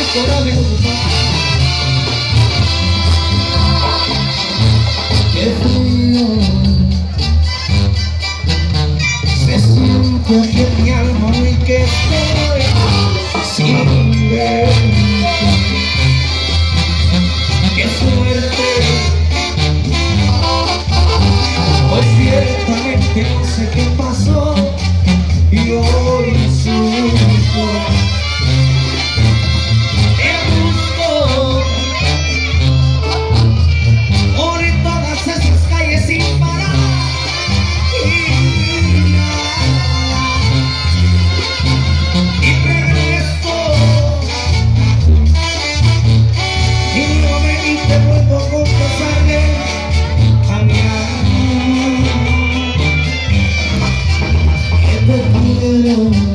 coraje, qué frío se siente aquí en mi alma hoy que estoy sin ver. Qué suerte, pues ciertamente no sé qué pasó y hoy sufro. Te busco por todas esas calles sin parar y regreso y nuevamente vuelvo a confesarle a mi alma que te quiero.